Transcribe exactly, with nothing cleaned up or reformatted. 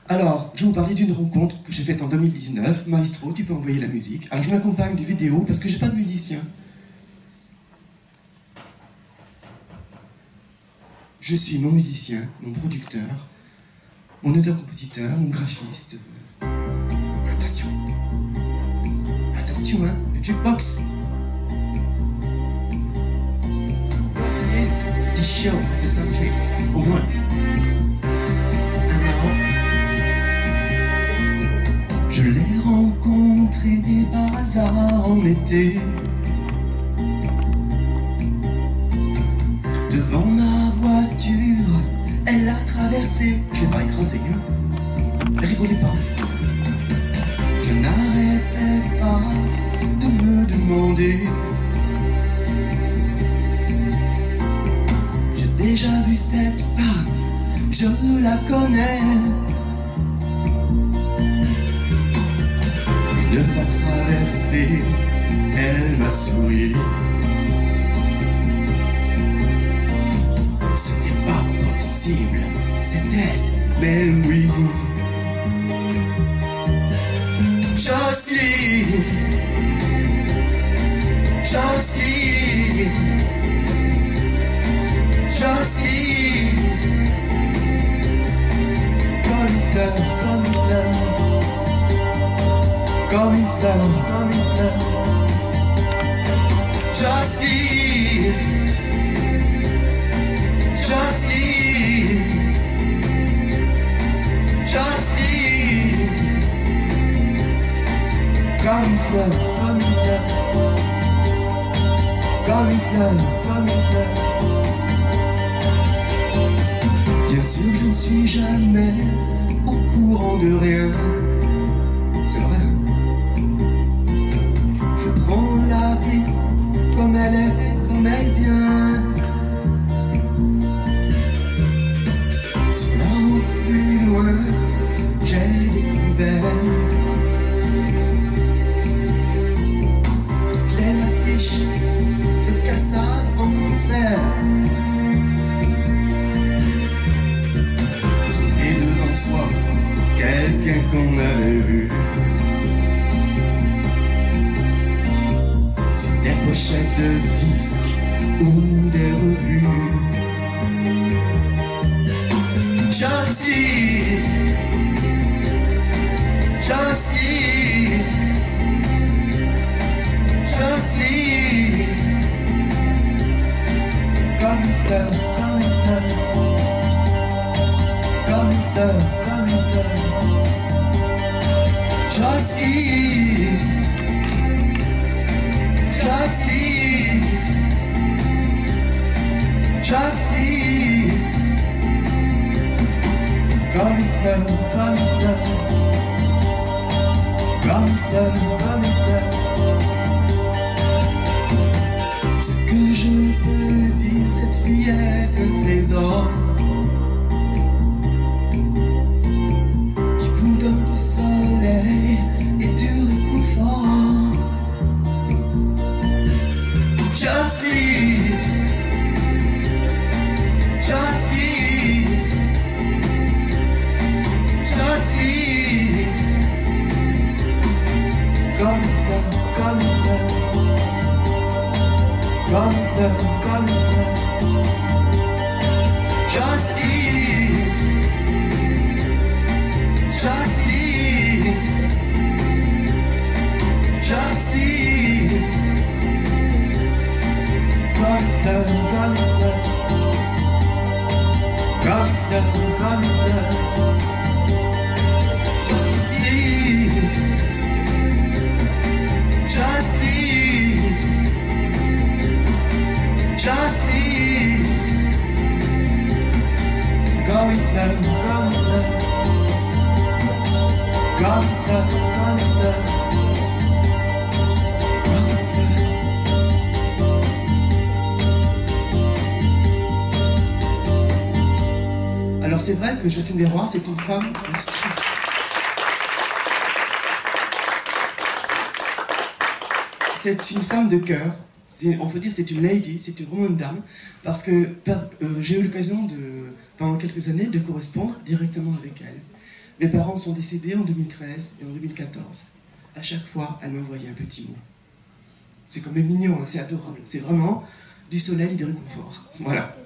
Alors, je vais vous parler d'une rencontre que j'ai faite en deux mille dix-neuf. Maestro, tu peux envoyer la musique. Alors, je m'accompagne de vidéos parce que j'ai pas de musicien. Je suis mon musicien, mon producteur, mon auteur-compositeur, mon graphiste. Attention. Attention, hein, le jukebox. Yes, the show, the subject, au moins. Je l'ai rencontré par hasard en été, devant ma voiture, elle a traversé. Je l'ai pas écrasé, hein. Rigolez pas. Je n'arrêtais pas de me demander. J'ai déjà vu cette femme, je la connais. Une fois traversée, elle m'a souri. Ce n'est pas possible, c'est elle, mais oui. Jocelyne, Jocelyne, Jocelyne, comme une fleur, comme une fleur. Comme une fleur, comme une fleur. Jocelyne, Jocelyne, Jocelyne, comme une fleur, comme une fleur, comme une fleur, comme une fleur. Bien sûr, je ne suis jamais au courant de rien. C'est vrai. Prends la vie comme elle est, comme elle vient. Sur la route plus loin, j'ai découvert toutes les affiches de Cassav en concert. Trouver devant soi quelqu'un qu'on avait vu. Des pochettes de disques ou des revues. Jocelyne, Jocelyne, Jocelyne, comme une fleur, comme une fleur, comme une fleur, comme une fleur. Jocelyne, Jocelyne, Jocelyne, comme une fleur, comme une fleur, comme une fleur, comme une fleur. Ce que je peux dire, cette fille est un trésor qui vous donne du soleil et du réconfort. Jocelyne, Jocelyne, Jocelyne, comme une fleur, comme une fleur, comme une fleur, comme une fleur. Jocelyne, Jocelyne, Jocelyne, comme une fleur, comme une fleur, comme une fleur, comme une fleur. Jocelyne, Jocelyne, Jocelyne, comme une fleur, comme une fleur, comme une fleur, comme une fleur. Alors c'est vrai que Jocelyne Leroy, c'est une femme. Merci. C'est une femme de cœur. On peut dire c'est une lady, c'est vraiment une dame, parce que euh, j'ai eu l'occasion de, pendant quelques années, de correspondre directement avec elle. Mes parents sont décédés en deux mille treize et en deux mille quatorze. À chaque fois, elle m'envoyait un petit mot. C'est quand même mignon, hein, c'est adorable. C'est vraiment du soleil et du réconfort. Voilà.